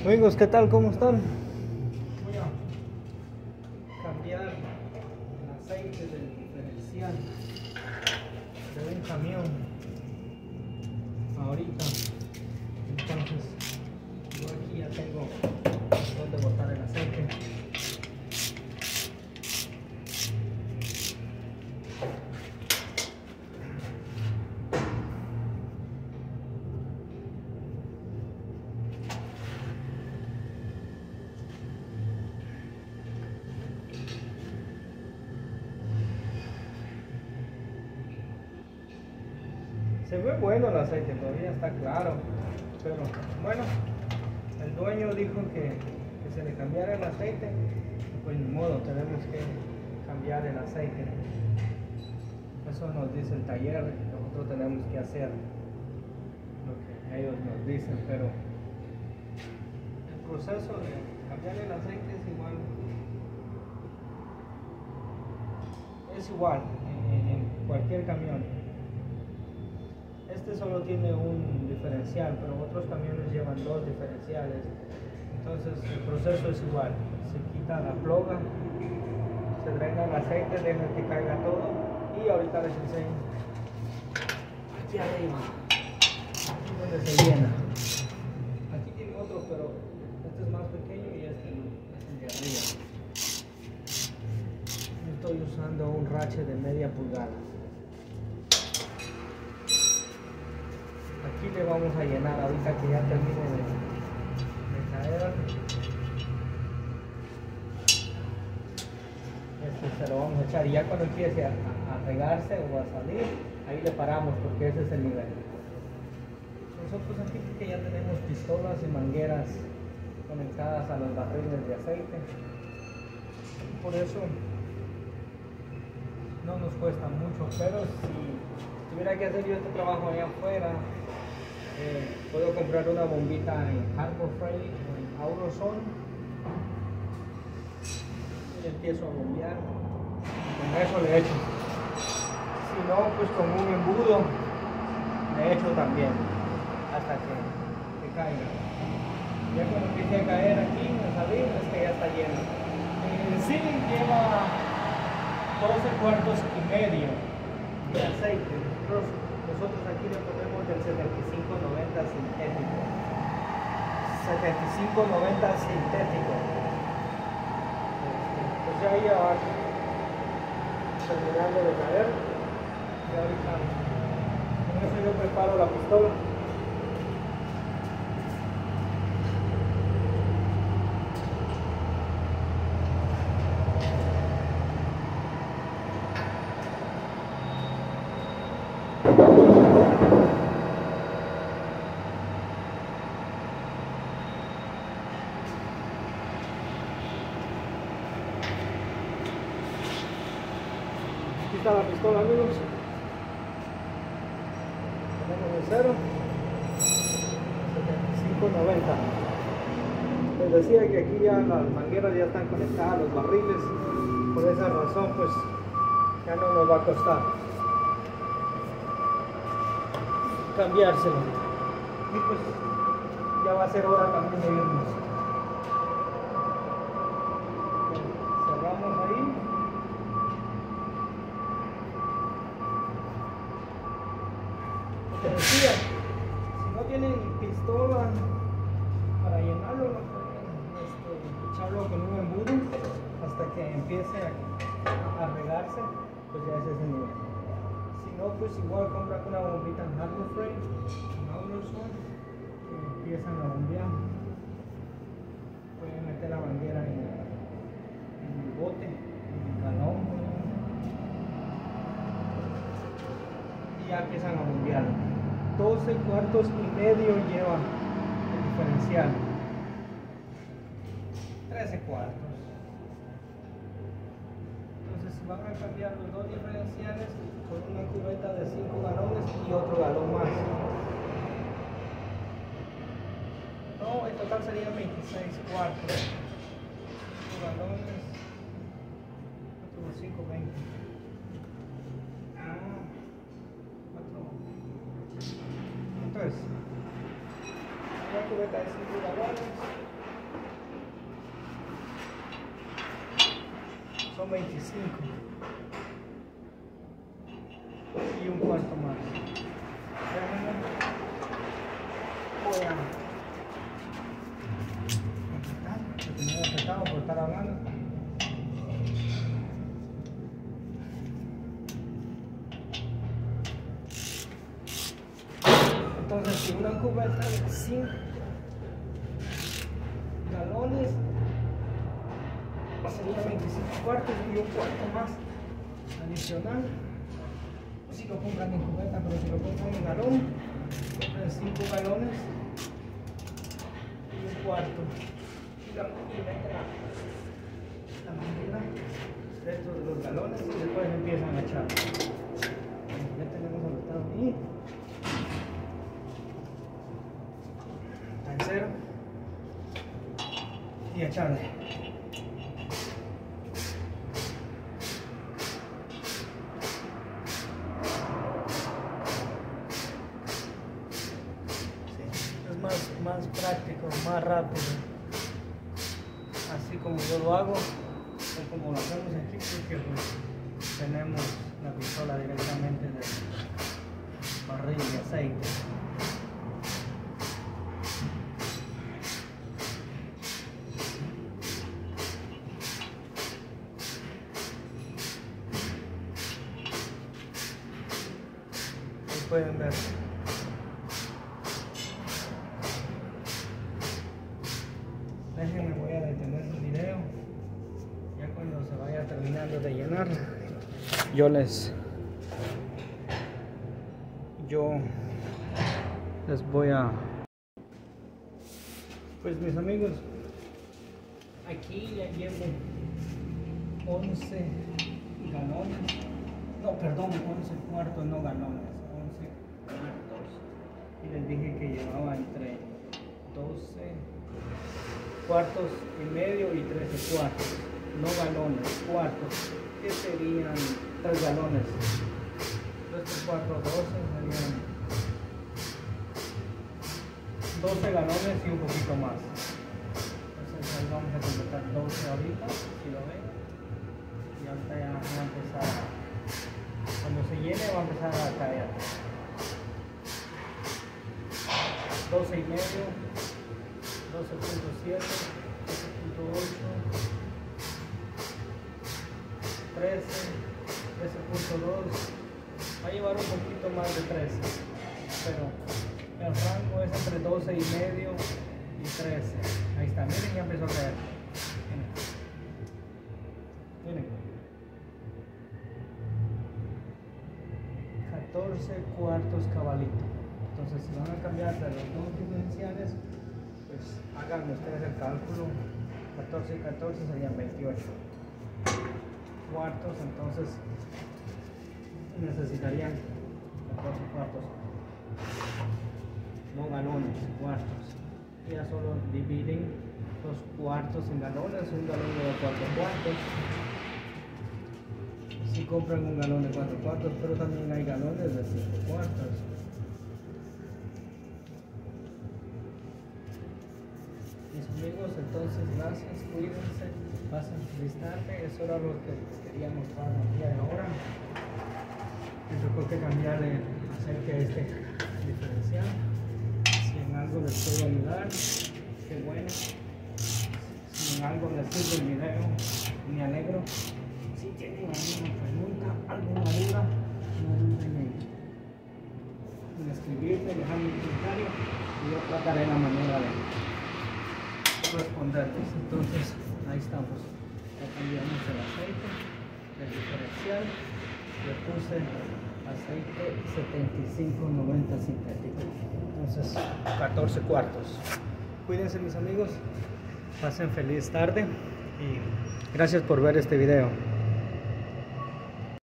Amigos, ¿qué tal? ¿Cómo están? Voy a cambiar el aceite del diferencial de un camión ahorita. Entonces, yo aquí ya tengo donde botar el aceite. Se ve bueno el aceite, todavía está claro, pero bueno, el dueño dijo que se le cambiara el aceite, pues ni modo, tenemos que cambiar el aceite. Eso nos dice el taller, nosotros tenemos que hacer lo que ellos nos dicen, pero el proceso de cambiar el aceite es igual en cualquier camión. Este solo tiene un diferencial, pero otros camiones llevan dos diferenciales. Entonces el proceso es igual. Se quita la ploga, se drena el aceite, deja que caiga todo y ahorita les enseño. Aquí arriba, aquí donde se llena. Aquí tiene otro, pero este es más pequeño y este no, es el de arriba. Estoy usando un rache de media pulgada. Aquí le vamos a llenar ahorita que ya termine de caer. Se lo vamos a echar y ya cuando empiece a regarse o a salir, ahí le paramos porque ese es el nivel. Nosotros aquí que ya tenemos pistolas y mangueras conectadas a los barriles de aceite, por eso no nos cuesta mucho, pero si tuviera que hacer yo este trabajo allá afuera, puedo comprar una bombita en Harbor Freight o en Autozone y empiezo a bombear. Con eso le echo. Si no, pues con un embudo le echo también hasta que caiga. Ya cuando empiece a caer aquí, a salir, es que ya está lleno. El ceiling lleva 12 cuartos y medio de aceite. Nosotros aquí le ponemos del 75-90 sintético. 75-90 sintético. Pues ya va terminando de caer. Y ahorita con eso yo preparo la pistola. Aquí está la pistola, amigos. Tenemos el 0, 75-90. Les decía que aquí ya las mangueras ya están conectadas a los barriles. Por esa razón, pues ya no nos va a costar cambiárselo. Y pues ya va a ser hora también de irnos. Cerramos ahí. Te decía, si no tienen pistola para llenarlo, no pueden echarlo con un embudo hasta que empiece a regarse, pues ya ese es el nivel. Si no, pues igual compran una bombita en Harbor Freight, en Autozone, que empiezan a bombear. Pueden meter la manguera en el bote, en el galón, y ya empiezan a bombear. 12 cuartos y medio lleva el diferencial. 13 cuartos. Entonces van a cambiar los dos diferenciales con una cubeta de 5 galones y otro galón más. No, en total serían 26 cuartos. 5 galones, otros 5, 20. Entonces, cubeta de 5 galones. Son 25. Y un cuarto más. Voy a apretar, me he apretado por estar hablando. Entonces, si una cubeta de 5 galones sería 25 cuartos y un cuarto más adicional. Si lo compran en cubeta, pero si lo compran en galón, compran 5 galones y un cuarto. Y meten la manguera dentro de los galones y después empiezan a echar. Ya tenemos el estado ahí. En cero. Y echarle. Más práctico, más rápido, así como yo lo hago o como lo hacemos aquí, porque pues, tenemos la pistola directamente de barril de aceite. Ahí pueden ver. Déjenme, voy a detener el video. Ya cuando se vaya terminando de llenar, yo les voy a... Pues mis amigos, aquí ya llevo 11 galones. No, perdón, 11 cuartos, no galones, 11 cuartos. Y les dije que llevaba entre 12 cuartos y medio y 13 cuartos, no galones, cuartos, que serían 3 galones, 3 por 4, 12 serían 12 galones y un poquito más. Entonces ahí vamos a completar 12 ahorita, si lo ven, y ahorita ya va a empezar, cuando se llene va a empezar a caer. 12 y medio, 12.7, 12.8, 13, 13.2, va a llevar un poquito más de 13, pero el rango es entre 12 y medio y 13. Ahí está, miren, ya empezó a caer. Miren. 14 cuartos cabalito. Entonces, si van a cambiar de los dos diferenciales, pues hagan ustedes el cálculo. 14 y 14 serían 28 cuartos, entonces necesitarían 14 cuartos, no galones, cuartos. Ya solo dividen los cuartos en galones, un galón de 4 cuartos. Si compran un galón de 4 cuartos, pero también hay galones de 5 cuartos. Mis amigos, entonces gracias, cuídense, pasen feliz tarde. Eso era lo que quería mostrar el día de ahora. Yo creo que cambiarle acerca de este diferencial. Si en algo les puedo ayudar, qué bueno. Si en algo les sirve el video, me alegro. Si tienen alguna pregunta, alguna duda, no duden en escribirme, dejarme un comentario y yo trataré la manera de responderles. Entonces ahí estamos, ya cambiamos el aceite, el diferencial, le puse aceite 75-90 sintético, entonces 14 cuartos. Cuídense mis amigos, pasen feliz tarde y gracias por ver este video.